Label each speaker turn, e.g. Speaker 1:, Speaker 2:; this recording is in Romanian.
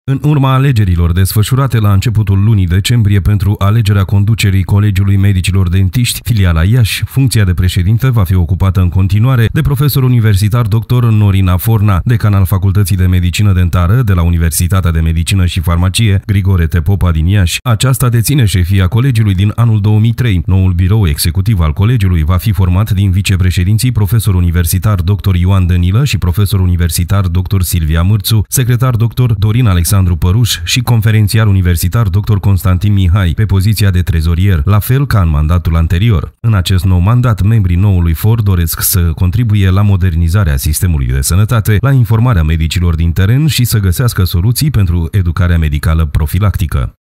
Speaker 1: În urma alegerilor desfășurate la începutul lunii decembrie pentru alegerea conducerii Colegiului Medicilor Dentiști, filiala Iași, funcția de președinte va fi ocupată în continuare de profesor universitar dr. Norina Forna, decan al Facultății de Medicină Dentară de la Universitatea de Medicină și Farmacie Grigore T. Popa din Iași. Aceasta deține șefia colegiului din anul 2003. Noul birou executiv al colegiului va fi format din vicepreședinții profesor universitar dr. Ioan Dănilă și profesor universitar dr. Silvia Mârțu, secretar dr. Dorin Alexandru Păruș și conferențiar universitar dr. Constantin Mihai pe poziția de trezorier, la fel ca în mandatul anterior. În acest nou mandat, membrii noului for doresc să contribuie la modernizarea sistemului de sănătate, la informarea medicilor din teren și să găsească soluții pentru educarea medicală profilactică.